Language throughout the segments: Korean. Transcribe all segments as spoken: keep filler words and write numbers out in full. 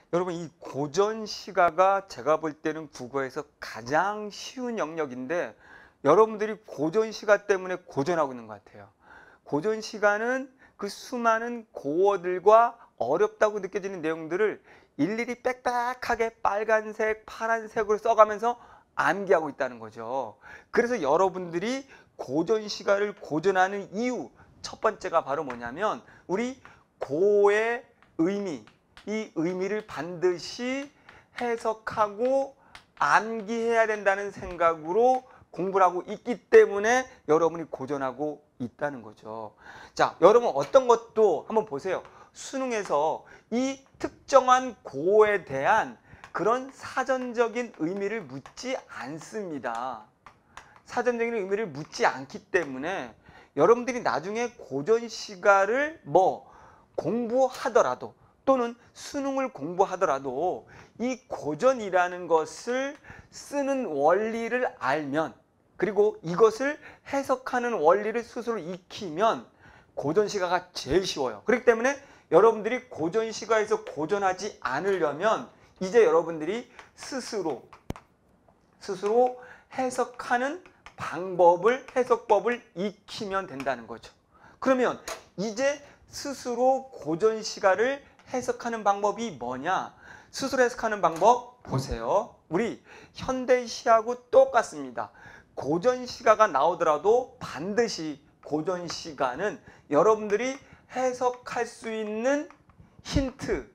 여러분, 이 고전시가가 제가 볼 때는 국어에서 가장 쉬운 영역인데 여러분들이 고전시가 때문에 고전하고 있는 것 같아요. 고전시가는 그 수많은 고어들과 어렵다고 느껴지는 내용들을 일일이 빽빽하게 빨간색, 파란색으로 써가면서 암기하고 있다는 거죠. 그래서 여러분들이 고전시가를 고전하는 이유 첫 번째가 바로 뭐냐면 우리 고의 의미, 이 의미를 반드시 해석하고 암기해야 된다는 생각으로 공부를 하고 있기 때문에 여러분이 고전하고 있다는 거죠. 자, 여러분 어떤 것도 한번 보세요. 수능에서 이 특정한 고에 대한 그런 사전적인 의미를 묻지 않습니다. 사전적인 의미를 묻지 않기 때문에 여러분들이 나중에 고전시가를 뭐 공부하더라도 또는 수능을 공부하더라도 이 고전이라는 것을 쓰는 원리를 알면 그리고 이것을 해석하는 원리를 스스로 익히면 고전시가가 제일 쉬워요. 그렇기 때문에 여러분들이 고전시가에서 고전하지 않으려면 이제 여러분들이 스스로 스스로 해석하는 방법을 해석법을 익히면 된다는 거죠. 그러면 이제 스스로 고전시가를 해석하는 방법이 뭐냐? 스스로 해석하는 방법 보세요. 우리 현대시하고 똑같습니다. 고전시가가 나오더라도 반드시 고전시가는 여러분들이 해석할 수 있는 힌트,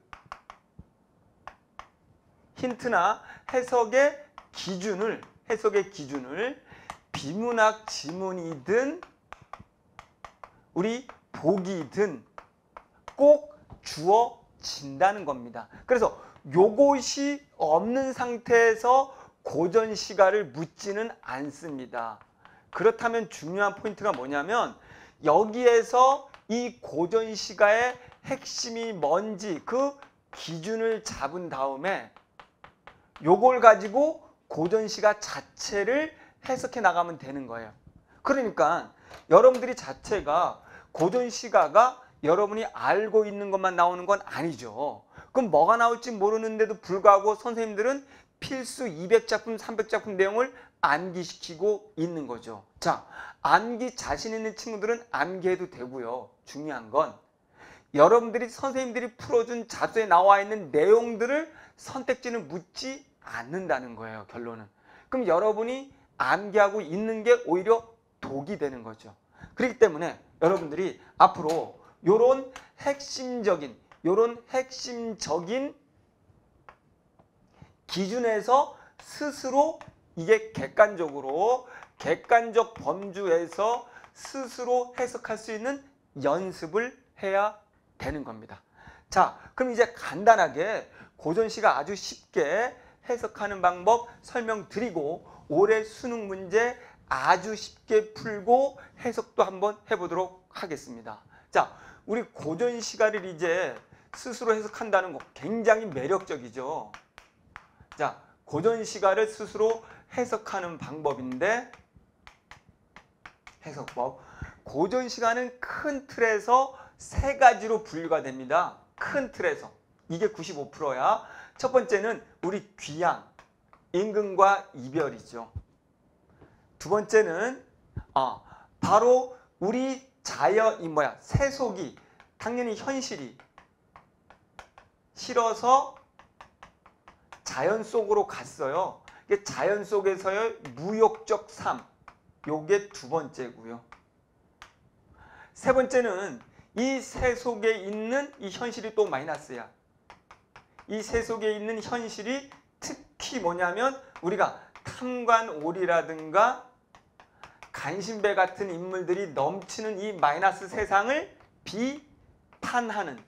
힌트나 해석의 기준을, 해석의 기준을 비문학 지문이든 우리 보기든 꼭 주어진다는 겁니다. 그래서 요것이 없는 상태에서 고전시가를 묻지는 않습니다. 그렇다면 중요한 포인트가 뭐냐면 여기에서 이 고전시가의 핵심이 뭔지 그 기준을 잡은 다음에 요걸 가지고 고전시가 자체를 해석해 나가면 되는 거예요. 그러니까 여러분들이 자체가 고전시가가 여러분이 알고 있는 것만 나오는 건 아니죠. 그럼 뭐가 나올지 모르는데도 불구하고 선생님들은 필수 이백 작품, 삼백 작품 내용을 암기시키고 있는 거죠. 자, 암기 자신 있는 친구들은 암기해도 되고요. 중요한 건 여러분들이 선생님들이 풀어준 자소에 나와 있는 내용들을 선택지는 묻지 않는다는 거예요. 결론은. 그럼 여러분이 암기하고 있는 게 오히려 독이 되는 거죠. 그렇기 때문에 여러분들이 앞으로 요런 핵심적인 요런 핵심적인 기준에서 스스로 이게 객관적으로 객관적 범주에서 스스로 해석할 수 있는 연습을 해야 되는 겁니다. 자, 그럼 이제 간단하게 고전시가 아주 쉽게 해석하는 방법 설명드리고 올해 수능 문제 아주 쉽게 풀고 해석도 한번 해보도록 하겠습니다. 자, 우리 고전시가를 이제 스스로 해석한다는 거 굉장히 매력적이죠. 자, 고전시가를 스스로 해석하는 방법인데 해석법. 고전시가는 큰 틀에서 세 가지로 분류가 됩니다. 큰 틀에서. 이게 구십오 퍼센트야. 첫 번째는 우리 귀양, 임금과 이별이죠. 두 번째는 어, 바로 우리 자연이 뭐야? 세속이 당연히 현실이 싫어서 자연 속으로 갔어요. 이게 자연 속에서의 무욕적 삶. 요게 두 번째고요. 세 번째는 이 세속에 있는 이 현실이 또 마이너스야. 이 세속에 있는 현실이 특히 뭐냐면 우리가 탐관오리라든가 간신배 같은 인물들이 넘치는 이 마이너스 세상을 비판하는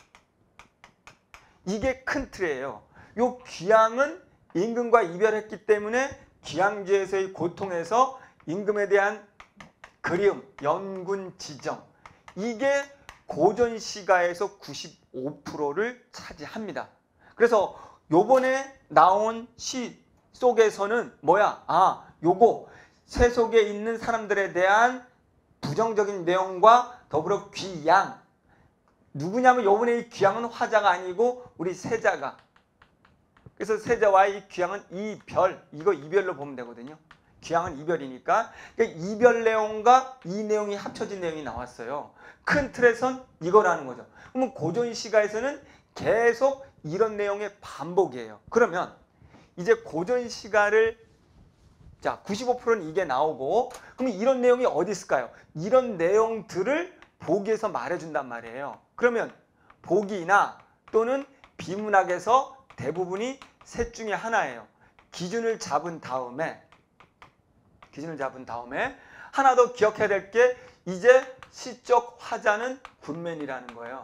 이게 큰 틀이에요. 요 귀양은 임금과 이별했기 때문에 귀양지에서의 고통에서 임금에 대한 그리움, 연군 지정 이게 고전시가에서 구십오 퍼센트를 차지합니다. 그래서 요번에 나온 시 속에서는 뭐야? 아, 요거 세속에 있는 사람들에 대한 부정적인 내용과 더불어 귀양 누구냐면 요번에 이 귀양은 화자가 아니고 우리 세자가 그래서 세자와의 귀향은 이별, 이거 이별로 보면 되거든요. 귀향은 이별이니까. 그러니까 이별 내용과 이 내용이 합쳐진 내용이 나왔어요. 큰 틀에선 이거라는 거죠. 그러면 고전시가에서는 계속 이런 내용의 반복이에요. 그러면 이제 고전시가를 자 구십오 퍼센트는 이게 나오고 그러면 이런 내용이 어디 있을까요? 이런 내용들을 보기에서 말해준단 말이에요. 그러면 보기나 또는 비문학에서 대부분이 셋 중에 하나예요. 기준을 잡은 다음에 기준을 잡은 다음에 하나 더 기억해야 될 게 이제 시적 화자는 굿맨이라는 거예요.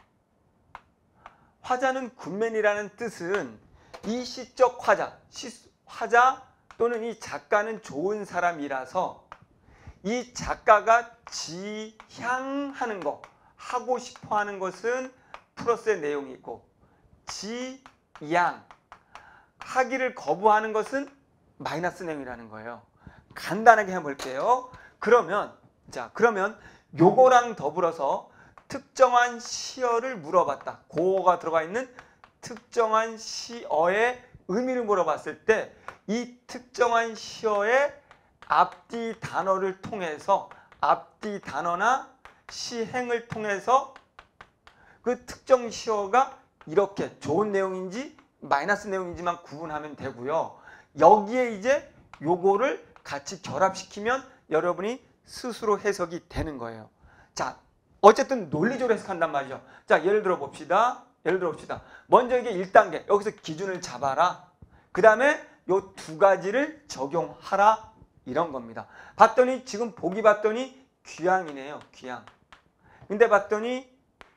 화자는 굿맨이라는 뜻은 이 시적 화자, 시, 화자 또는 이 작가는 좋은 사람이라서 이 작가가 지향하는 거, 하고 싶어 하는 것은 플러스의 내용이고 지양, 하기를 거부하는 것은 마이너스 내용이라는 거예요. 간단하게 해볼게요. 그러면 자 그러면 요거랑 더불어서 특정한 시어를 물어봤다. 고어가 들어가 있는 특정한 시어의 의미를 물어봤을 때 이 특정한 시어의 앞뒤 단어를 통해서 앞뒤 단어나 시행을 통해서 그 특정 시어가 이렇게 좋은 내용인지 마이너스 내용인지만 구분하면 되고요. 여기에 이제 요거를 같이 결합시키면 여러분이 스스로 해석이 되는 거예요. 자, 어쨌든 논리적으로 해석한단 말이죠. 자, 예를 들어 봅시다. 예를 들어 봅시다. 먼저 이게 일 단계. 여기서 기준을 잡아라. 그 다음에 요 두 가지를 적용하라. 이런 겁니다. 봤더니 지금 보기 봤더니 귀향이네요. 귀향. 근데 봤더니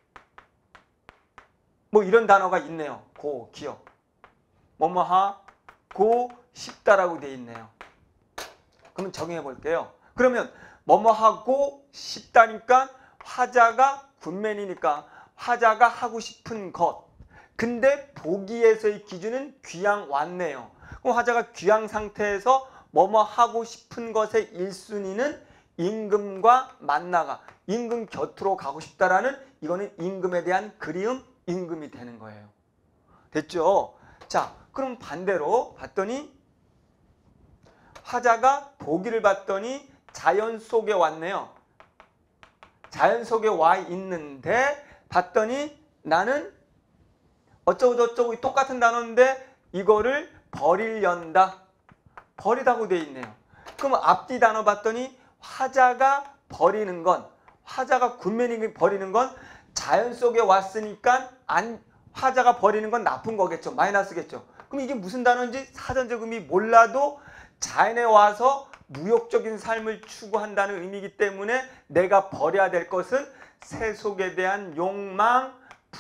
뭐 이런 단어가 있네요. 고, 기억. 뭐뭐하고 싶다라고 돼 있네요. 그러면 적용해 볼게요. 그러면 뭐뭐하고 싶다니까 화자가 굿맨이니까 화자가 하고 싶은 것. 근데 보기에서의 기준은 귀향 왔네요. 그럼 화자가 귀향 상태에서 뭐뭐 하고 싶은 것의 일 순위는 임금과 만나가 임금 곁으로 가고 싶다라는 이거는 임금에 대한 그리움, 임금이 되는 거예요. 됐죠? 자, 그럼 반대로 봤더니 화자가 보기를 봤더니 자연 속에 왔네요. 자연 속에 와 있는데 봤더니 나는 어쩌고 저쩌고 똑같은 단어인데 이거를 버리련다. 버리다고 돼 있네요. 그럼 앞뒤 단어 봤더니 화자가 버리는 건 화자가 굿맨이 버리는 건 자연 속에 왔으니까 안 화자가 버리는 건 나쁜 거겠죠. 마이너스겠죠. 그럼 이게 무슨 단어인지 사전적 의미 몰라도 자연에 와서 무욕적인 삶을 추구한다는 의미이기 때문에 내가 버려야 될 것은 세속에 대한 욕망,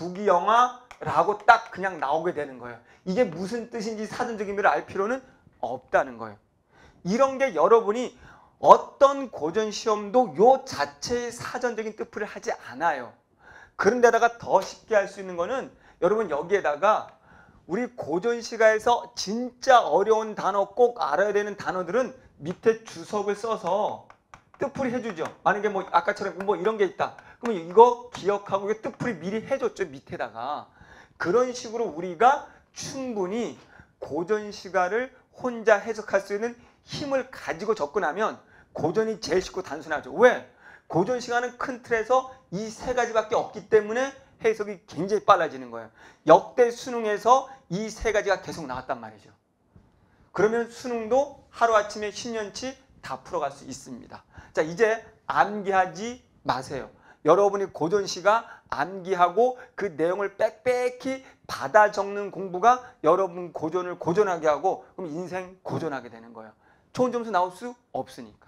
부귀영화라고 딱 그냥 나오게 되는 거예요. 이게 무슨 뜻인지 사전적 의미를 알 필요는 없다는 거예요. 이런 게 여러분이 어떤 고전 시험도 요 자체의 사전적인 뜻풀이를 하지 않아요. 그런데다가 더 쉽게 할 수 있는 거는 여러분 여기에다가 우리 고전시가에서 진짜 어려운 단어 꼭 알아야 되는 단어들은 밑에 주석을 써서 뜻풀이 해주죠. 만약에 뭐 아까처럼 뭐 이런 게 있다. 그러면 이거 기억하고 이거 뜻풀이 미리 해줬죠. 밑에다가. 그런 식으로 우리가 충분히 고전시가를 혼자 해석할 수 있는 힘을 가지고 접근하면 고전이 제일 쉽고 단순하죠. 왜? 고전시가는 큰 틀에서 이 세 가지밖에 없기 때문에 해석이 굉장히 빨라지는 거예요. 역대 수능에서 이 세 가지가 계속 나왔단 말이죠. 그러면 수능도 하루아침에 십 년치 다 풀어갈 수 있습니다. 자, 이제 암기하지 마세요. 여러분이 고전시가 암기하고 그 내용을 빽빽히 받아 적는 공부가 여러분 고전을 고전하게 하고 그럼 인생 고전하게 되는 거예요. 좋은 점수 나올 수 없으니까.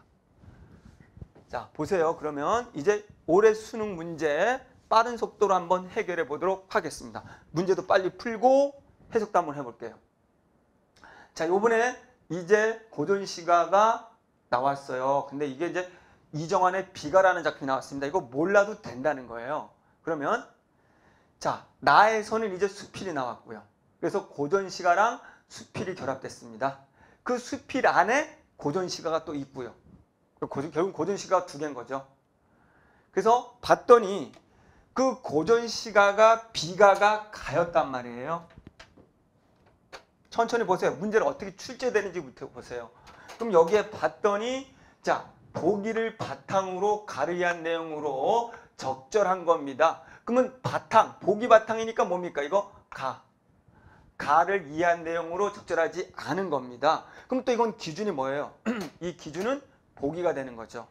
자, 보세요. 그러면 이제 올해 수능 문제 빠른 속도로 한번 해결해 보도록 하겠습니다. 문제도 빨리 풀고 해석도 한번 해볼게요. 자, 요번에 이제 고전시가가 나왔어요. 근데 이게 이제 이정환의 비가라는 작품이 나왔습니다. 이거 몰라도 된다는 거예요. 그러면 자, 나에서는 이제 수필이 나왔고요. 그래서 고전시가랑 수필이 결합됐습니다. 그 수필 안에 고전시가가 또 있고요. 결국 고전시가가 두 개인 거죠. 그래서 봤더니 그 고전시가가 비가가 가였단 말이에요. 천천히 보세요. 문제를 어떻게 출제되는지부터 보세요. 그럼 여기에 봤더니 자, 보기를 바탕으로 가르이한 내용으로 적절한 겁니다. 그러면 바탕, 보기 바탕이니까 뭡니까? 이거 가. 가를 이해한 내용으로 적절하지 않은 겁니다. 그럼 또 이건 기준이 뭐예요? 이 기준은 보기가 되는 거죠.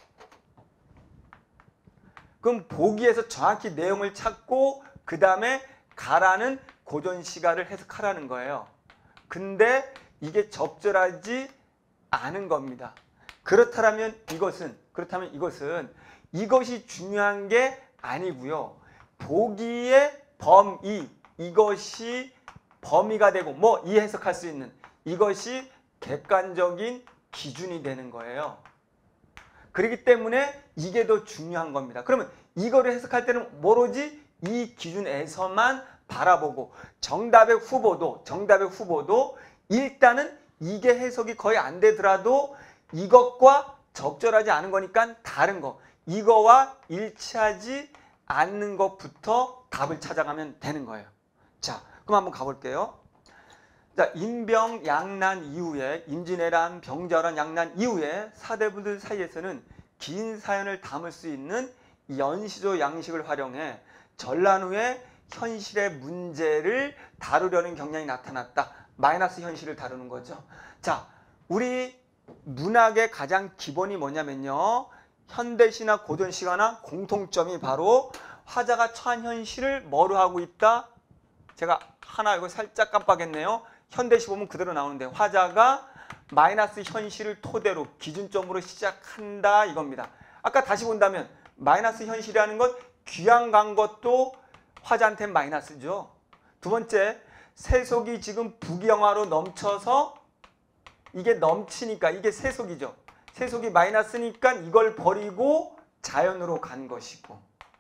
그럼 보기에서 정확히 내용을 찾고 그 다음에 가라는 고전 시가를 해석하라는 거예요. 근데 이게 적절하지 않은 겁니다. 그렇다면 이것은 그렇다면 이것은 이것이 중요한 게 아니고요. 보기의 범위, 이것이 범위가 되고 뭐 이 해석할 수 있는 이것이 객관적인 기준이 되는 거예요. 그렇기 때문에 이게 더 중요한 겁니다. 그러면 이거를 해석할 때는 뭐로지? 이 기준에서만 바라보고 정답의 후보도 정답의 후보도 일단은 이게 해석이 거의 안 되더라도 이것과 적절하지 않은 거니까 다른 거 이거와 일치하지 않는 것부터 답을 찾아가면 되는 거예요. 자, 그럼 한번 가볼게요. 자, 인병양난 이후에 임진왜란, 병자호란, 양난 이후에 사대부들 사이에서는 긴 사연을 담을 수 있는 연시조 양식을 활용해 전란 후에 현실의 문제를 다루려는 경향이 나타났다. 마이너스 현실을 다루는 거죠. 자, 우리 문학의 가장 기본이 뭐냐면요. 현대시나 고전시가나 공통점이 바로 화자가 처한 현실을 뭐로 하고 있다? 제가 하나 이거 살짝 깜빡했네요. 현대시 보면 그대로 나오는데 화자가 마이너스 현실을 토대로 기준점으로 시작한다 이겁니다. 아까 다시 본다면 마이너스 현실이라는 건 귀양 간 것도 화자한테는 마이너스죠. 두 번째, 세속이 지금 부귀영화로 넘쳐서 이게 넘치니까 이게 세속이죠. 세속이 마이너스니까 이걸 버리고 자연으로 간 것이고.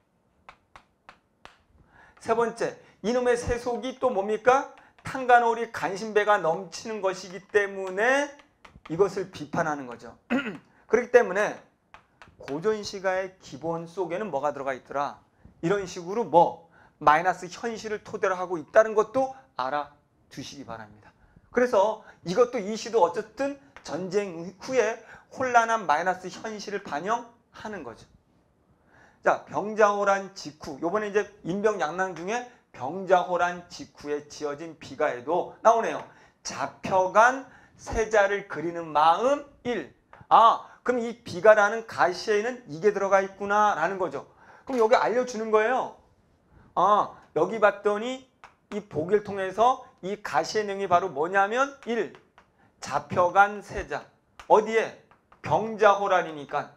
세 번째, 이놈의 세속이 또 뭡니까? 탕간오리 간신배가 넘치는 것이기 때문에 이것을 비판하는 거죠. 그렇기 때문에 고전시가의 기본 속에는 뭐가 들어가 있더라? 이런 식으로 뭐 마이너스 현실을 토대로 하고 있다는 것도 알아두시기 바랍니다. 그래서 이것도 이 시도 어쨌든 전쟁 후에 혼란한 마이너스 현실을 반영하는 거죠. 자, 병자호란 직후, 요번에 이제 인병양난 중에 병자호란 직후에 지어진 비가에도 나오네요. 잡혀간 세자를 그리는 마음 일. 아, 그럼 이 비가라는 가시에는 이게 들어가 있구나 라는 거죠. 그럼 여기 알려주는 거예요. 아, 여기 봤더니 이 보기를 통해서 이 가시의 내용이 바로 뭐냐면 일. 잡혀간 세자. 어디에? 병자호란이니까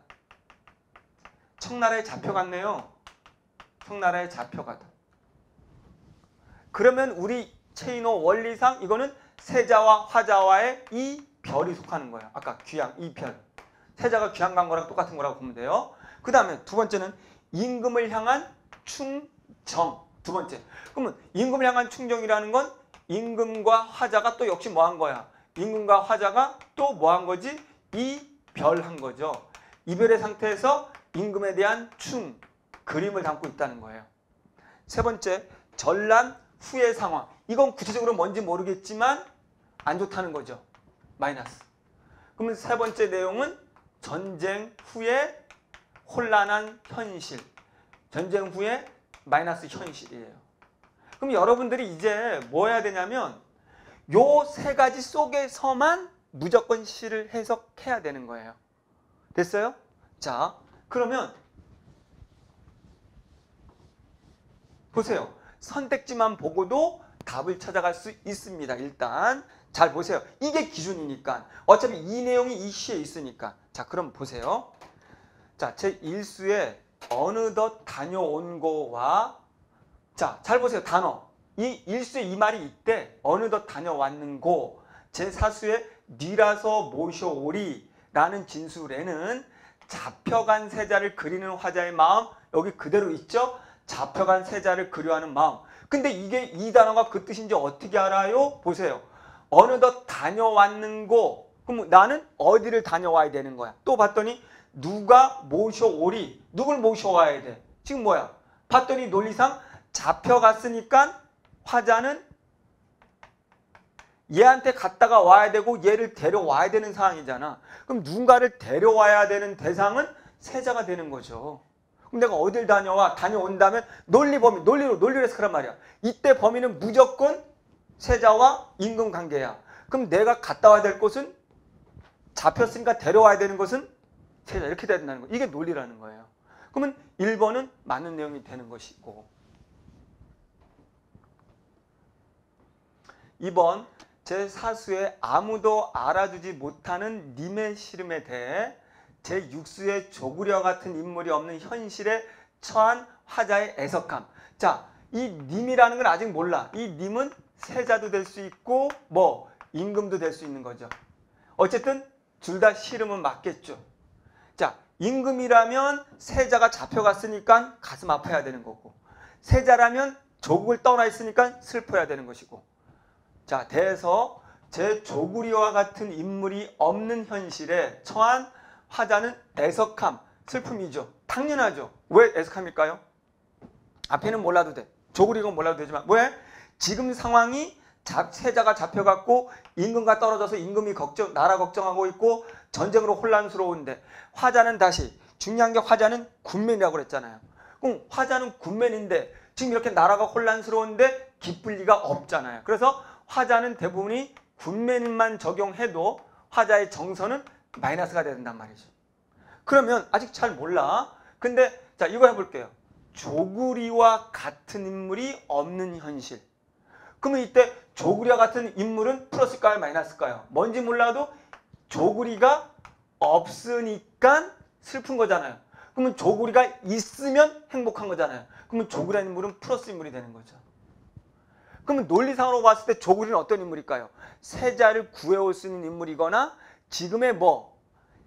청나라에 잡혀갔네요. 청나라에 잡혀가다. 그러면 우리 체인호 원리상 이거는 세자와 화자와의 이 별이 속하는 거예요. 아까 귀양, 이 별. 세자가 귀양 간 거랑 똑같은 거라고 보면 돼요. 그 다음에 두 번째는 임금을 향한 충정. 두 번째. 그러면 임금을 향한 충정이라는 건 임금과 화자가 또 역시 뭐 한 거야? 임금과 화자가 또 뭐 한 거지? 이별한 거죠. 이별의 상태에서 임금에 대한 충, 그림을 담고 있다는 거예요. 세 번째, 전란 후의 상황. 이건 구체적으로 뭔지 모르겠지만 안 좋다는 거죠. 마이너스. 그러면 세 번째 내용은 전쟁 후에 혼란한 현실. 전쟁 후에 마이너스 현실이에요. 그럼 여러분들이 이제 뭐 해야 되냐면 요 세 가지 속에서만 무조건 시를 해석해야 되는 거예요. 됐어요? 자, 그러면 보세요. 선택지만 보고도 답을 찾아갈 수 있습니다. 일단 잘 보세요. 이게 기준이니까. 어차피 이 내용이 이 시에 있으니까. 자, 그럼 보세요. 자, 제일 수에 어느덧 다녀온 거와 자, 잘 보세요. 단어. 이 일 수에 이 말이 있대. 어느덧 다녀왔는 고. 제사 수에 니라서 모셔오리 라는 진술에는 잡혀간 세자를 그리는 화자의 마음 여기 그대로 있죠? 잡혀간 세자를 그려하는 마음. 근데 이게 이 단어가 그 뜻인지 어떻게 알아요? 보세요. 어느덧 다녀왔는고. 그럼 나는 어디를 다녀와야 되는 거야? 또 봤더니 누가 모셔오리. 누굴 모셔와야 돼? 지금 뭐야? 봤더니 논리상 잡혀갔으니까 화자는 얘한테 갔다가 와야 되고 얘를 데려와야 되는 상황이잖아. 그럼 누군가를 데려와야 되는 대상은 세자가 되는 거죠. 그럼 내가 어딜 다녀와? 다녀온다면 논리 범위, 논리로, 논리로 해석하란 말이야. 이때 범위는 무조건 세자와 임금 관계야. 그럼 내가 갔다 와야 될 곳은 잡혔으니까 데려와야 되는 것은 세자. 이렇게 돼야 된다는 거야. 이게 논리라는 거예요. 그러면 일 번은 맞는 내용이 되는 것이고, 이 번 제사 수의 아무도 알아주지 못하는 님의 시름에 대해 제육 수의 조구려 같은 인물이 없는 현실에 처한 화자의 애석함. 자, 이 님이라는 건 아직 몰라. 이 님은 세자도 될 수 있고 뭐 임금도 될 수 있는 거죠. 어쨌든 둘 다 시름은 맞겠죠. 자, 임금이라면 세자가 잡혀갔으니까 가슴 아파야 되는 거고, 세자라면 조국을 떠나 있으니까 슬퍼야 되는 것이고. 자, 대해서 제 조구리와 같은 인물이 없는 현실에 처한 화자는 애석함, 슬픔이죠. 당연하죠. 왜 애석함일까요? 앞에는 몰라도 돼. 조구리건 몰라도 되지만 왜? 지금 상황이 세자가 잡혀갖고 임금과 떨어져서 임금이 걱정, 나라 걱정하고 있고 전쟁으로 혼란스러운데, 화자는 다시 중요한 게 화자는 군맨이라고 그랬잖아요. 그럼 화자는 군맨인데 지금 이렇게 나라가 혼란스러운데 기쁠 리가 없잖아요. 그래서 화자는 대부분이 군맨만 적용해도 화자의 정서는 마이너스가 된단 말이죠. 그러면 아직 잘 몰라. 근데 자, 이거 해볼게요. 조구리와 같은 인물이 없는 현실. 그러면 이때 조구리와 같은 인물은 플러스일까요? 마이너스일까요? 뭔지 몰라도 조구리가 없으니까 슬픈 거잖아요. 그러면 조구리가 있으면 행복한 거잖아요. 그러면 조구리라는 인물은 플러스 인물이 되는 거죠. 그러면 논리상으로 봤을 때 조구리는 어떤 인물일까요? 세자를 구해올 수 있는 인물이거나 지금의 뭐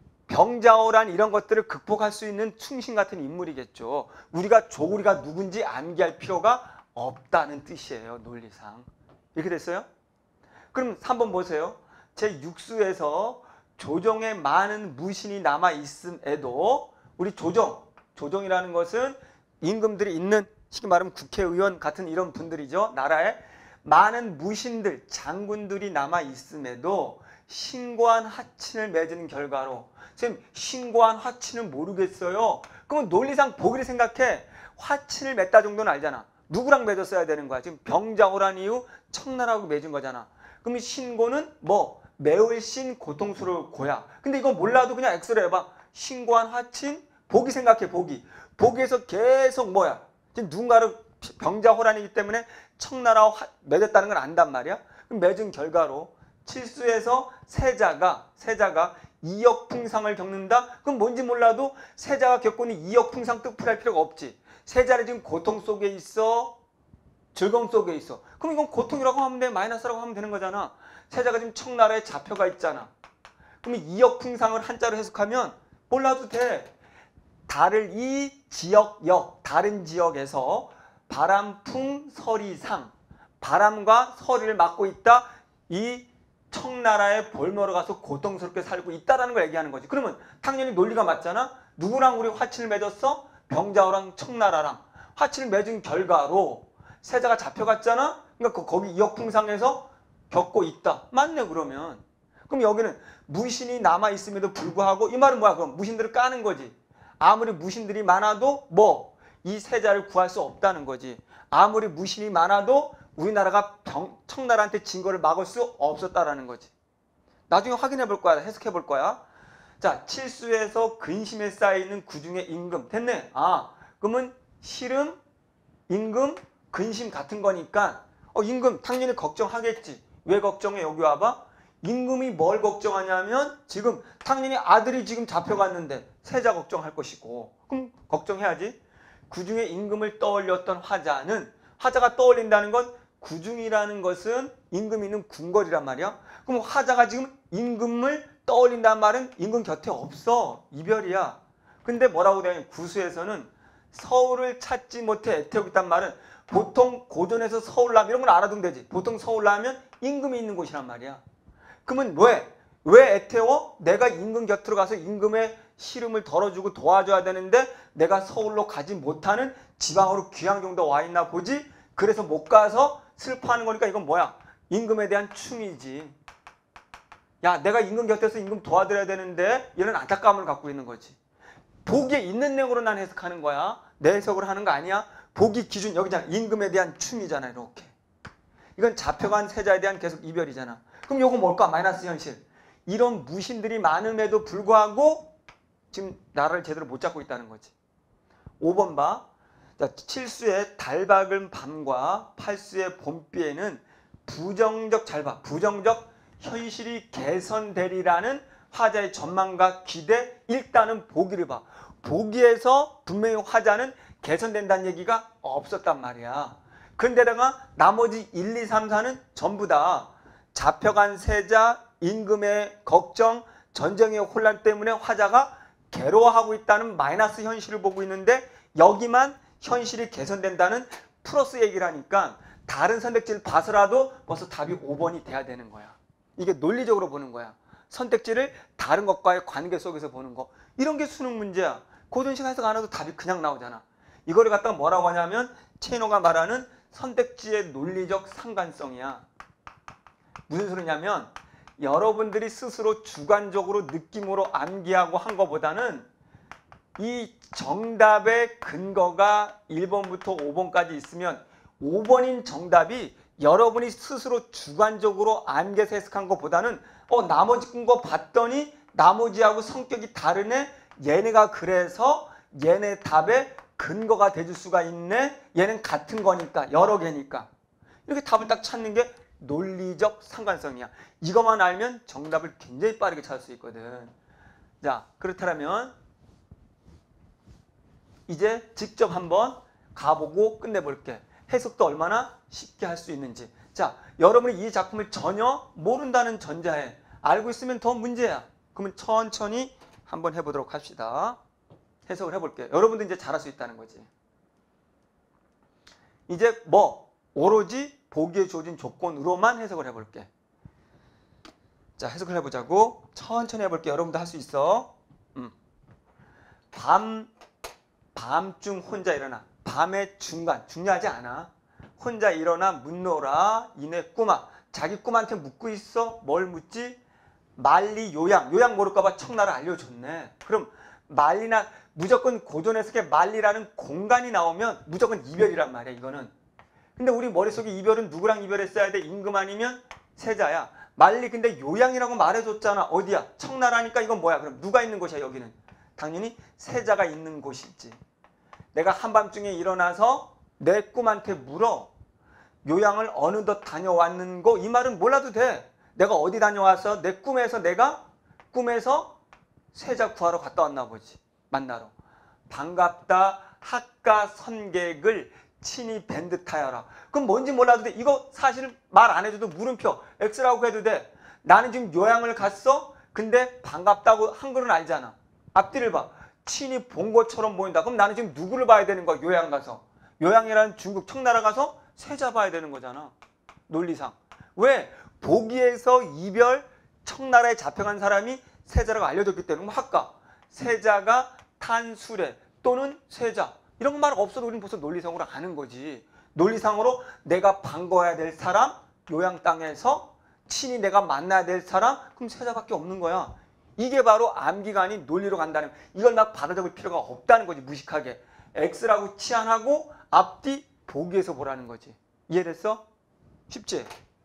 병자호란 이런 것들을 극복할 수 있는 충신 같은 인물이겠죠. 우리가 조구리가 누군지 암기할 필요가 없다는 뜻이에요. 논리상. 이렇게 됐어요? 그럼 삼 번 보세요. 제육 수에서 조정에 많은 무신이 남아 있음에도 우리 조정, 조정이라는 것은 임금들이 있는, 쉽게 말하면 국회의원 같은 이런 분들이죠. 나라에 많은 무신들, 장군들이 남아 있음에도 신고한 하친을 맺은 결과로, 선생님 신고한 하친은 모르겠어요. 그럼 논리상 보기를 생각해. 화친을 맺다 정도는 알잖아. 누구랑 맺었어야 되는 거야? 지금 병자호란 이후 청나라하고 맺은 거잖아. 그럼 신고는 뭐 매울신 고통스러울 고야. 근데 이거 몰라도 그냥 X로 해봐. 신고한 화친, 보기 생각해. 보기. 보기에서 계속 뭐야? 지금 누군가를 병자호란이기 때문에 청나라와 맺었다는 걸 안단 말이야. 그럼 맺은 결과로 칠수에서 세자가 세자가 이역풍상을 겪는다? 그럼 뭔지 몰라도 세자가 겪고 있는 이역풍상 뜻풀이할 필요가 없지. 세자는 지금 고통 속에 있어? 즐거움 속에 있어? 그럼 이건 고통이라고 하면 돼? 마이너스라고 하면 되는 거잖아. 세자가 지금 청나라에 잡혀가 있잖아. 그러면 이역풍상을 한자로 해석하면 몰라도 돼. 달을 이 지역역, 다른 지역에서 바람풍 서리상, 바람과 서리를 맡고 있다. 이 청나라에 볼모로 가서 고통스럽게 살고 있다라는 걸 얘기하는 거지. 그러면 당연히 논리가 맞잖아. 누구랑 우리 화친을 맺었어? 병자호랑 청나라랑 화친을 맺은 결과로 세자가 잡혀갔잖아. 그러니까 거기 이역풍상에서 겪고 있다. 맞네 그러면. 그럼 여기는 무신이 남아 있음에도 불구하고, 이 말은 뭐야? 그럼 무신들을 까는 거지. 아무리 무신들이 많아도 뭐 이 세자를 구할 수 없다는 거지. 아무리 무신이 많아도 우리나라가 병, 청나라한테 진 거를 막을 수 없었다라는 거지. 나중에 확인해 볼 거야. 해석해 볼 거야. 자, 칠수에서 근심에 쌓이는 구중의 임금. 됐네. 아, 그러면 시름, 임금, 근심 같은 거니까 어, 임금 당연히 걱정하겠지. 왜 걱정해? 여기 와봐. 임금이 뭘 걱정하냐면 지금 당연히 아들이 지금 잡혀갔는데 세자 걱정할 것이고, 그럼 걱정해야지. 구중에 임금을 떠올렸던 화자는, 화자가 떠올린다는 건 구중이라는 것은 임금이 있는 궁궐이란 말이야. 그럼 화자가 지금 임금을 떠올린다는 말은 임금 곁에 없어. 이별이야. 근데 뭐라고 되냐면 구수에서는 서울을 찾지 못해 애태우고 있단 말은 보통 고전에서 서울남 이런 걸 알아두면 되지. 보통 서울남면 임금이 있는 곳이란 말이야. 그러면 왜? 왜 애태워? 내가 임금 곁으로 가서 임금의 시름을 덜어주고 도와줘야 되는데 내가 서울로 가지 못하는 지방으로 귀양 정도 와 있나 보지? 그래서 못 가서 슬퍼하는 거니까 이건 뭐야? 임금에 대한 충이지. 야, 내가 임금 곁에서 임금 도와드려야 되는데 이런 안타까움을 갖고 있는 거지. 복에 있는 내용으로 난 해석하는 거야. 내 해석을 하는 거 아니야. 복이 기준 여기잖아. 임금에 대한 충이잖아. 이렇게. 이건 잡혀간 세자에 대한 계속 이별이잖아. 그럼 요거 뭘까? 마이너스 현실. 이런 무신들이 많음에도 불구하고 지금 나라를 제대로 못 잡고 있다는 거지. 오 번 봐. 자, 칠수의 달박은 밤과 팔수의 봄비에는 부정적, 잘 봐. 부정적 현실이 개선되리라는 화자의 전망과 기대, 일단은 보기를 봐. 보기에서 분명히 화자는 개선된다는 얘기가 없었단 말이야. 그런데다가 나머지 일, 이, 삼, 사는 전부 다 잡혀간 세자, 임금의 걱정, 전쟁의 혼란 때문에 화자가 괴로워하고 있다는 마이너스 현실을 보고 있는데 여기만 현실이 개선된다는 플러스 얘기를 하니까 다른 선택지를 봐서라도 벌써 답이 오 번이 돼야 되는 거야. 이게 논리적으로 보는 거야. 선택지를 다른 것과의 관계 속에서 보는 거. 이런 게 수능 문제야. 고전식 해석 안 해도 답이 그냥 나오잖아. 이거를 갖다가 뭐라고 하냐면 체이너가 말하는 선택지의 논리적 상관성이야. 무슨 소리냐면 여러분들이 스스로 주관적으로 느낌으로 암기하고 한 것보다는 이 정답의 근거가 일 번부터 오 번까지 있으면 오 번인 정답이 여러분이 스스로 주관적으로 암기해서 해석한 것보다는 어 나머지 거 봤더니 나머지하고 성격이 다르네. 얘네가 그래서 얘네 답의 근거가 돼줄 수가 있네. 얘는 같은 거니까 여러 개니까. 이렇게 답을 딱 찾는 게 논리적 상관성이야. 이것만 알면 정답을 굉장히 빠르게 찾을 수 있거든. 자, 그렇다면 이제 직접 한번 가보고 끝내볼게. 해석도 얼마나 쉽게 할 수 있는지. 자, 여러분이 이 작품을 전혀 모른다는 전제하에 알고 있으면 더 문제야. 그러면 천천히 한번 해보도록 합시다. 해석을 해볼게요. 여러분도 이제 잘할 수 있다는 거지. 이제 뭐 오로지 보기에 주어진 조건으로만 해석을 해볼게. 자, 해석을 해보자고. 천천히 해볼게. 여러분도 할 수 있어. 음. 밤, 밤중 혼자 일어나. 밤의 중간, 중요하지 않아. 혼자 일어나 묻노라 이내 꿈아. 자기 꿈한테 묻고 있어. 뭘 묻지? 만리 요양. 요양 모를까봐 청나를 알려줬네. 그럼 만리나 무조건 고전 해석에 만리라는 공간이 나오면 무조건 이별이란 말이야. 이거는. 근데 우리 머릿속에 이별은 누구랑 이별했어야 돼? 임금 아니면 세자야. 만리 근데 요양이라고 말해줬잖아. 어디야? 청나라니까 이건 뭐야? 그럼 누가 있는 곳이야 여기는? 당연히 세자가 있는 곳이지. 내가 한밤중에 일어나서 내 꿈한테 물어. 요양을 어느덧 다녀왔는 거 이 말은 몰라도 돼. 내가 어디 다녀와서 내 꿈에서 내가 꿈에서 세자 구하러 갔다 왔나 보지. 만나러. 반갑다 학가 선객을 친히 밴드 타여라. 그럼 뭔지 몰라도 돼. 이거 사실 말 안 해줘도 물음표 X라고 해도 돼. 나는 지금 요양을 갔어. 근데 반갑다고 한글은 알잖아. 앞뒤를 봐. 친히 본 것처럼 보인다. 그럼 나는 지금 누구를 봐야 되는 거야? 요양 가서. 요양이라는 중국 청나라 가서 세자 봐야 되는 거잖아. 논리상. 왜? 보기에서 이별 청나라에 잡혀간 사람이 세자라고 알려줬기 때문에. 그럼 학가. 세자가 탄 수레 또는 세자. 이런 말 없어도 우리는 벌써 논리상으로 아는 거지. 논리상으로 내가 반가워야 될 사람, 요양 땅에서 친히 내가 만나야 될 사람, 그럼 세자밖에 없는 거야. 이게 바로 암기가 아닌 논리로 간다는, 이걸 막 받아 적을 필요가 없다는 거지. 무식하게. X라고 치환하고 앞뒤 보기에서 보라는 거지. 이해됐어? 쉽지?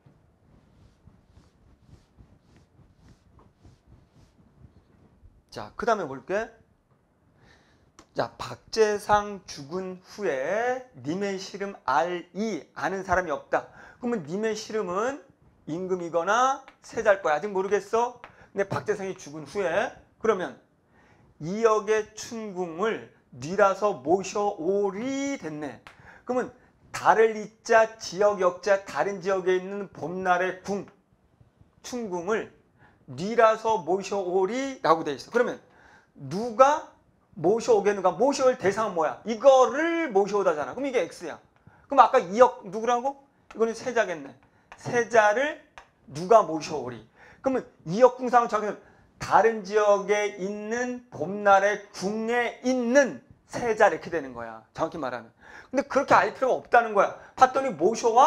자, 그 다음에 볼게. 자, 박재상 죽은 후에 님의 시름 알이 아는 사람이 없다. 그러면 님의 시름은 임금이거나 세자일 거야. 아직 모르겠어? 근데 박재상이 죽은 후에 그러면 이역의 춘궁을 뉘라서 모셔오리 됐네. 그러면 달을 이자 지역 역자 다른 지역에 있는 봄날의 궁 춘궁을 뉘라서 모셔오리 라고 돼 있어. 그러면 누가 모셔오겠는가? 모셔올 대상은 뭐야? 이거를 모셔오다잖아. 그럼 이게 X야. 그럼 아까 이역 누구라고? 이거는 세자겠네. 세자를 누가 모셔오리. 그러면 이역 궁상을 정해서 다른 지역에 있는 봄날의 궁에 있는 세자 이렇게 되는 거야. 정확히 말하면. 근데 그렇게 알 필요가 없다는 거야. 봤더니 모셔와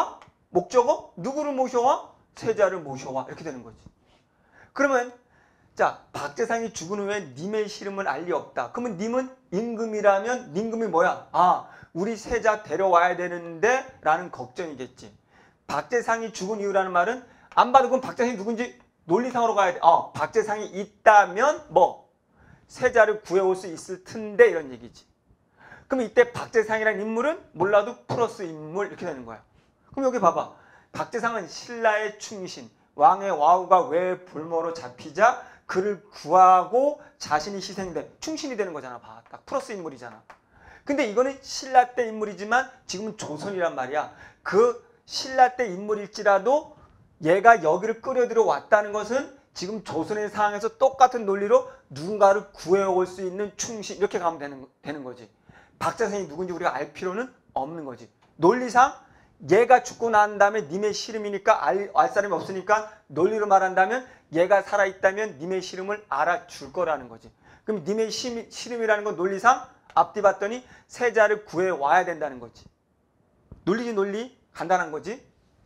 목적어 누구를 모셔와? 세자를 모셔와. 이렇게 되는 거지. 그러면 자, 박재상이 죽은 후에 님의 시름은 알 리 없다. 그러면 님은 임금이라면 임금이 뭐야? 아, 우리 세자 데려와야 되는데 라는 걱정이겠지. 박재상이 죽은 이유라는 말은 안 봐도 그럼 박재상이 누군지 논리상으로 가야 돼. 어, 박재상이 있다면 뭐 세자를 구해올 수 있을 텐데 이런 얘기지. 그럼 이때 박재상이라는 인물은 몰라도 플러스 인물 이렇게 되는 거야. 그럼 여기 봐봐. 박재상은 신라의 충신, 왕의 와우가 왜 불모로 잡히자 그를 구하고 자신이 희생돼 충신이 되는 거잖아. 봐. 딱 플러스 인물이잖아. 근데 이거는 신라 때 인물이지만 지금은 조선이란 말이야. 그 신라 때 인물일지라도 얘가 여기를 끌어들여 왔다는 것은 지금 조선의 상황에서 똑같은 논리로 누군가를 구해올 수 있는 충신 이렇게 가면 되는, 되는 거지. 박재상이 누군지 우리가 알 필요는 없는 거지. 논리상 얘가 죽고 난 다음에 님의 시름이니까 알, 알 사람이 없으니까 논리로 말한다면 얘가 살아있다면 님의 시름을 알아줄 거라는 거지. 그럼 님의 시, 시름이라는 건 논리상 앞뒤 봤더니 세자를 구해와야 된다는 거지. 논리지 논리 간단한 거지.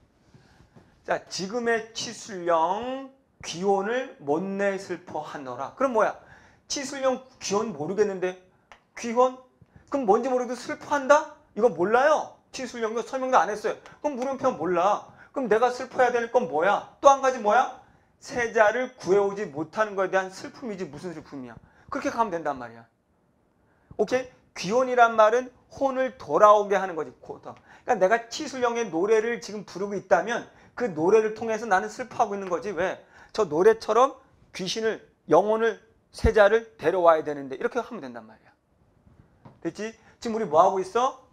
자, 지금의 치술령 귀혼을 못내 슬퍼하노라. 그럼 뭐야? 치술령 귀혼 모르겠는데 귀혼? 그럼 뭔지 모르도 슬퍼한다? 이거 몰라요. 치술령도 설명도 안 했어요. 그럼 물음표 몰라. 그럼 내가 슬퍼해야 될 건 뭐야? 또 한 가지 뭐야? 세자를 구해오지 못하는 것에 대한 슬픔이지 무슨 슬픔이야. 그렇게 가면 된단 말이야. 오케이? 귀혼이란 말은 혼을 돌아오게 하는 거지. 그러니까 내가 치술령의 노래를 지금 부르고 있다면 그 노래를 통해서 나는 슬퍼하고 있는 거지. 왜? 저 노래처럼 귀신을, 영혼을, 세자를 데려와야 되는데 이렇게 하면 된단 말이야. 됐지? 지금 우리 뭐하고 있어?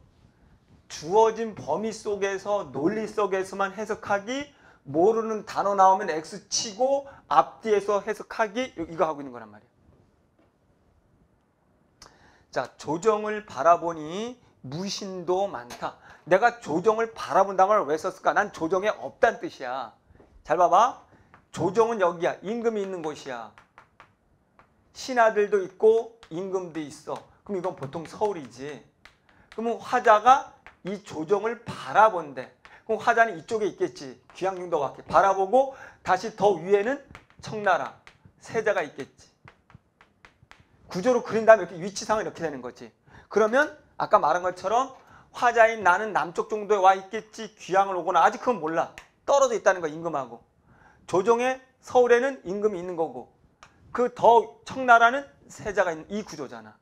주어진 범위 속에서 논리 속에서만 해석하기, 모르는 단어 나오면 X 치고 앞뒤에서 해석하기 이거 하고 있는 거란 말이야. 자, 조정을 바라보니 무신도 많다. 내가 조정을 바라본다는 걸 왜 썼을까? 난 조정에 없다는 뜻이야. 잘 봐봐. 조정은 여기야. 임금이 있는 곳이야. 신하들도 있고 임금도 있어. 그럼 이건 보통 서울이지. 그러면 화자가 이 조정을 바라본대. 그럼 화자는 이쪽에 있겠지. 귀양중도 같게 바라보고 다시 더 위에는 청나라, 세자가 있겠지. 구조로 그린 다음에 이렇게 위치상은 이렇게 되는 거지. 그러면 아까 말한 것처럼 화자인 나는 남쪽 정도에 와 있겠지. 귀양을 오거나 아직 그건 몰라. 떨어져 있다는 거야. 임금하고. 조정에 서울에는 임금이 있는 거고 그 더 청나라는 세자가 있는 이 구조잖아.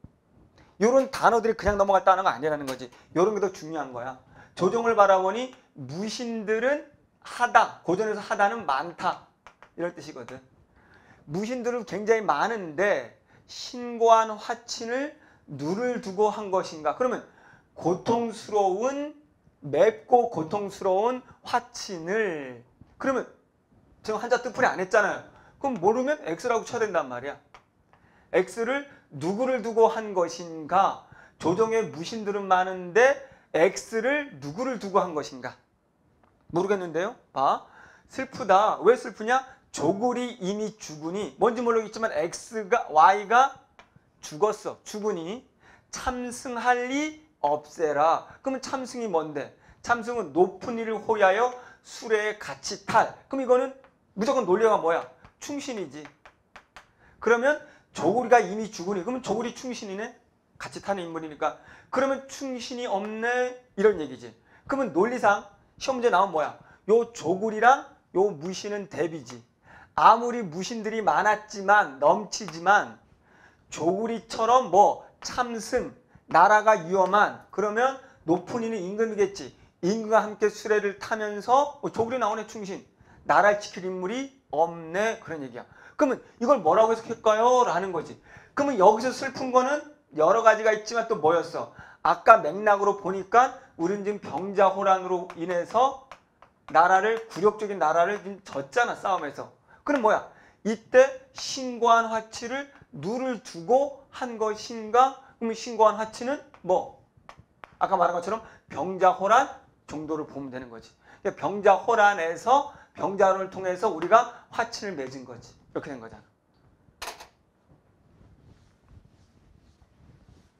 이런 단어들이 그냥 넘어갔다는 거 아니라는 거지. 이런 게 더 중요한 거야. 조정을 바라보니 무신들은 하다. 고전에서 하다는 많다. 이런 뜻이거든. 무신들은 굉장히 많은데 신고한 화친을 누를 두고 한 것인가. 그러면 고통스러운 맵고 고통스러운 화친을 그러면 지금 한자 뜻풀이 안 했잖아요. 그럼 모르면 X라고 쳐야 된단 말이야. X를 누구를 두고 한 것인가. 조정에 무신들은 많은데 X를 누구를 두고 한 것인가. 모르겠는데요. 봐. 슬프다. 왜 슬프냐? 조굴이 이미 죽으니 뭔지 모르겠지만 X가 Y가 죽었어. 죽으니 참승할 리 없애라. 그러면 참승이 뭔데? 참승은 높은 이를 호위하여 수레에 같이 탈. 그럼 이거는 무조건 논리가 뭐야? 충신이지. 그러면 조구리가 이미 죽으니 그러면 조구리 충신이네? 같이 타는 인물이니까. 그러면 충신이 없네? 이런 얘기지. 그러면 논리상 시험 문제 나오면 뭐야? 요 조구리랑 요 무신은 대비지. 아무리 무신들이 많았지만 넘치지만 조구리처럼 뭐 참승, 나라가 위험한 그러면 높은 이는 임금이겠지. 임금과 함께 수레를 타면서 어, 조구리 나오네 충신. 나라를 지킬 인물이 없네. 그런 얘기야. 그러면 이걸 뭐라고 해석할까요? 라는 거지. 그러면 여기서 슬픈 거는 여러 가지가 있지만 또 뭐였어? 아까 맥락으로 보니까 우리는 지금 병자호란으로 인해서 나라를 굴욕적인 나라를 지금 졌잖아. 싸움에서. 그럼 뭐야? 이때 신고한 화치를 누를 두고 한 것인가? 그러면 신고한 화치는 뭐? 아까 말한 것처럼 병자호란 정도를 보면 되는 거지. 병자호란에서 병자호란을 통해서 우리가 화친을 맺은 거지. 이렇게 된 거잖아.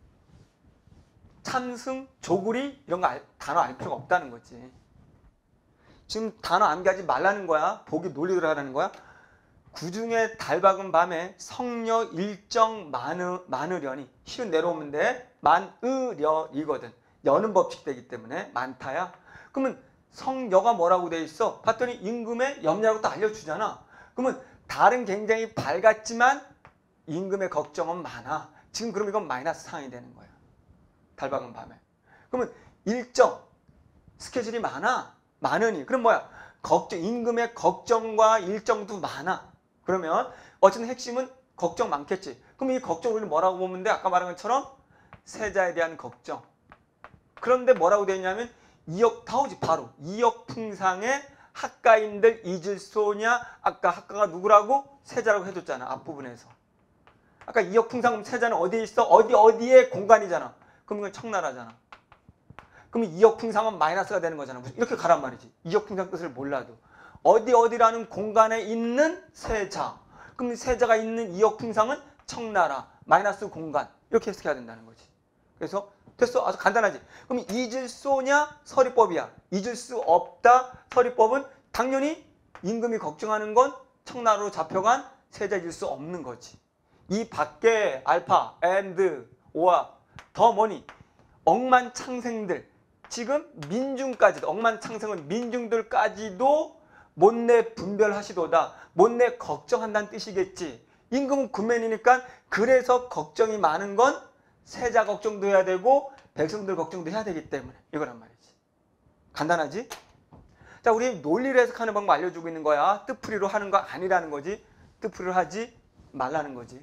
참승, 조구리 이런 거 알, 단어 알 필요가 없다는 거지. 지금 단어 암기하지 말라는 거야. 보기 논리대로 하라는 거야. 구중에 달 박은 밤에 성녀 일정 많으, 많으려니 시은 내려오면 돼. 많으려이거든. 여는 법칙 되기 때문에 많다야. 그러면 성녀가 뭐라고 돼 있어? 봤더니 임금의 염려라고 또 알려주잖아. 그러면 달은 굉장히 밝았지만 임금의 걱정은 많아. 지금 그럼 이건 마이너스 상황이 되는 거야. 달 박은 밤에. 그러면 일정, 스케줄이 많아. 많으니. 그럼 뭐야? 걱정, 임금의 걱정과 일정도 많아. 그러면 어쨌든 핵심은 걱정 많겠지. 그럼 이 걱정 우리는 뭐라고 보면 돼? 아까 말한 것처럼 세자에 대한 걱정. 그런데 뭐라고 되어 있냐면 이역 타오지 바로 이역풍상의 학가인들 잊을소냐. 아까 학가가 누구라고? 세자라고 해줬잖아. 앞부분에서. 아까 이역풍상 세자는 어디에 있어? 어디 어디에 공간이잖아. 그럼 이건 청나라잖아. 그럼 이역풍상은 마이너스가 되는 거잖아. 이렇게 가란 말이지. 이역풍상 뜻을 몰라도. 어디 어디라는 공간에 있는 세자. 그럼 세자가 있는 이역풍상은 청나라. 마이너스 공간. 이렇게 해석해야 된다는 거지. 그래서 됐어. 아주 간단하지. 그럼 잊을 소냐? 서리법이야. 잊을 수 없다. 서리법은 당연히 임금이 걱정하는 건 청나라로 잡혀간 세자일 수 없는 거지. 이 밖에 알파, 앤드, 오와 더 뭐니? 억만창생들. 지금 민중까지도 억만창생은 민중들까지도 못내 분별하시도다. 못내 걱정한다는 뜻이겠지. 임금은 군맨이니까 그래서 걱정이 많은 건 세자 걱정도 해야 되고 백성들 걱정도 해야 되기 때문에 이거란 말이지. 간단하지? 자, 우리 논리를 해석하는 방법 알려주고 있는 거야. 뜻풀이로 하는 거 아니라는 거지. 뜻풀이로 하지 말라는 거지.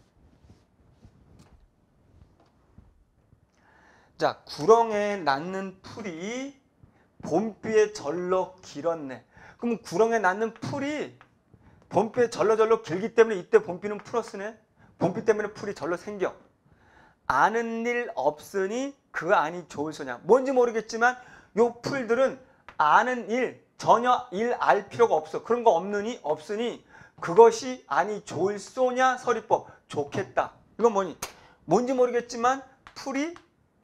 자, 구렁에 낳는 풀이 봄비에 절로 길었네. 그럼 구렁에 낳는 풀이 봄비에 절로 절로 길기 때문에 이때 봄비는 풀었으네. 봄비 때문에 풀이 절로 생겨. 아는 일 없으니 그 안이 좋을 소냐. 뭔지 모르겠지만 요 풀들은 아는 일, 전혀 일 알 필요가 없어. 그런 거 없느니 없으니 그것이 아니 좋을 소냐. 서리법. 좋겠다. 이건 뭐니? 뭔지 모르겠지만 풀이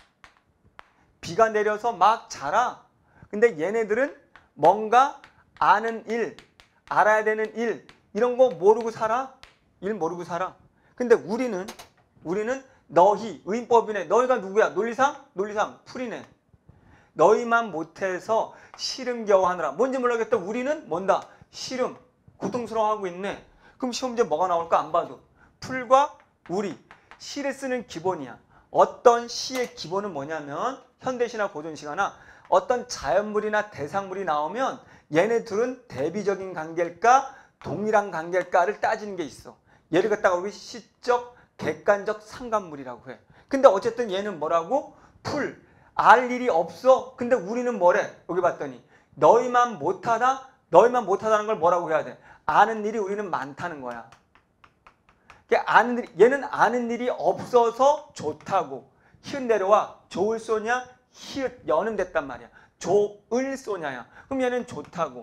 비가 내려서 막 자라. 근데 얘네들은 뭔가 아는 일, 알아야 되는 일, 이런 거 모르고 살아? 일 모르고 살아. 근데 우리는, 우리는 너희, 의인법이네. 너희가 누구야? 논리상? 논리상 풀이네. 너희만 못해서 씨름 겨우 하느라. 뭔지 모르겠다. 우리는 뭔다? 씨름, 고통스러워하고 있네. 그럼 시험 문제 뭐가 나올까? 안 봐도. 풀과 우리, 시를 쓰는 기본이야. 어떤 시의 기본은 뭐냐면 현대시나 고전시가나 어떤 자연물이나 대상물이 나오면 얘네 둘은 대비적인 관계일까 동일한 관계일까를 따지는 게 있어. 예를 갖다가 우리 시적, 객관적 상관물이라고 해. 근데 어쨌든 얘는 뭐라고? 풀. 알 일이 없어. 근데 우리는 뭐래? 여기 봤더니 너희만 못하다? 너희만 못하다는 걸 뭐라고 해야 돼? 아는 일이 우리는 많다는 거야. 아는 일, 얘는 아는 일이 없어서 좋다고. 히읗 내려와. 좋을 소냐? 히읗 여는 됐단 말이야. 좋을 소냐야. 그럼 얘는 좋다고.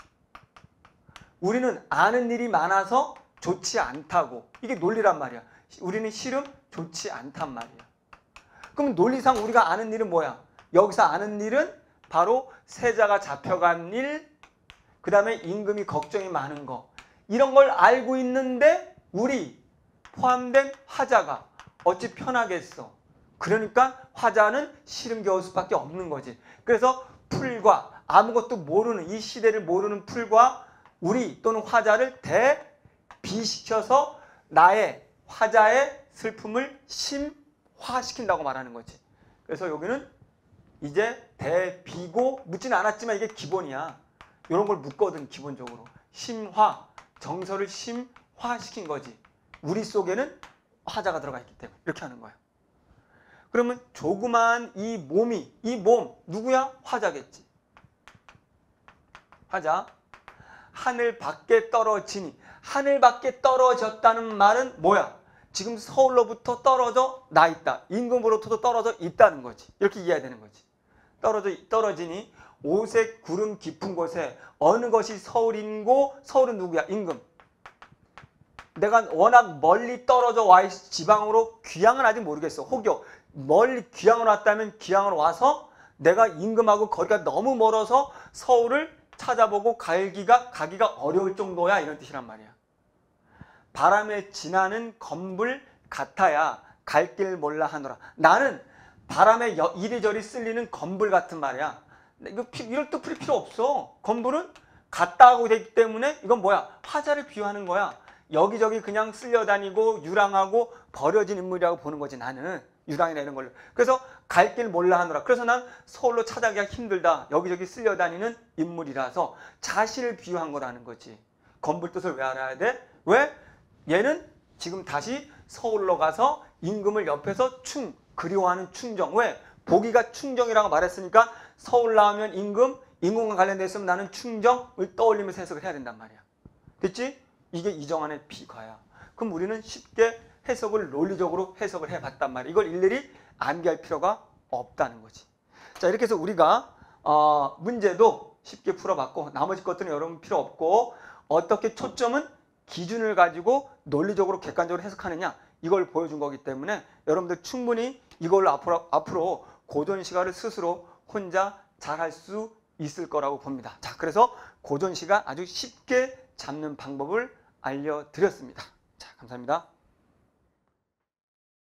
우리는 아는 일이 많아서 좋지 않다고. 이게 논리란 말이야. 우리는 실은 좋지 않단 말이야. 그럼 논리상 우리가 아는 일은 뭐야? 여기서 아는 일은 바로 세자가 잡혀간 일, 그 다음에 임금이 걱정이 많은 거. 이런 걸 알고 있는데 우리 포함된 화자가 어찌 편하겠어. 그러니까 화자는 시름 겨울 수밖에 없는 거지. 그래서 풀과 아무것도 모르는 이 시대를 모르는 풀과 우리 또는 화자를 대비시켜서 나의 화자의 슬픔을 심화시킨다고 말하는 거지. 그래서 여기는 이제 대비고 묻지는 않았지만 이게 기본이야. 이런 걸 묻거든 기본적으로. 심화, 정서를 심화시킨 거지. 우리 속에는 화자가 들어가 있기 때문에 이렇게 하는 거야. 그러면 조그만 이 몸이, 이 몸 누구야? 화자겠지. 화자. 하늘 밖에 떨어지니. 하늘 밖에 떨어졌다는 말은 뭐야? 지금 서울로부터 떨어져 나 있다. 임금으로부터 떨어져 있다는 거지. 이렇게 이해해야 되는 거지. 떨어져 떨어지니 오색 구름 깊은 곳에 어느 것이 서울인고 서울은 누구야? 임금. 내가 워낙 멀리 떨어져 와 있어. 지방으로 귀향은 아직 모르겠어. 혹여 멀리 귀향을 왔다면 귀향을 와서 내가 임금하고 거리가 너무 멀어서 서울을 찾아보고 갈기가 가기가 어려울 정도야 이런 뜻이란 말이야. 바람에 지나는 검불 같아야 갈 길 몰라 하노라. 나는 바람에 여, 이리저리 쓸리는 검불 같은 말이야. 이거 피, 이럴 뜻 풀이 필요 없어. 검불은 같다고 되기 때문에 이건 뭐야? 화자를 비유하는 거야. 여기저기 그냥 쓸려다니고 유랑하고 버려진 인물이라고 보는 거지 나는. 유랑이나 이런 걸로. 그래서 갈 길 몰라 하노라. 그래서 난 서울로 찾아가기가 힘들다. 여기저기 쓸려다니는 인물이라서 자신을 비유한 거라는 거지. 검불 뜻을 왜 알아야 돼? 왜? 얘는 지금 다시 서울로 가서 임금을 옆에서 충, 그리워하는 충정. 왜? 보기가 충정이라고 말했으니까 서울 나오면 임금, 임금과 관련돼 있으면 나는 충정을 떠올리면서 해석을 해야 된단 말이야. 됐지? 이게 이정환의 비과야. 그럼 우리는 쉽게 해석을 논리적으로 해석을 해봤단 말이야. 이걸 일일이 암기할 필요가 없다는 거지. 자, 이렇게 해서 우리가 어, 문제도 쉽게 풀어봤고 나머지 것들은 여러분 필요 없고 어떻게 초점은 기준을 가지고 논리적으로 객관적으로 해석하느냐 이걸 보여준 거기 때문에 여러분들 충분히 이걸로 앞으로, 앞으로 고전시가를 스스로 혼자 잘할 수 있을 거라고 봅니다. 자, 그래서 고전시가 아주 쉽게 잡는 방법을 알려드렸습니다. 자, 감사합니다.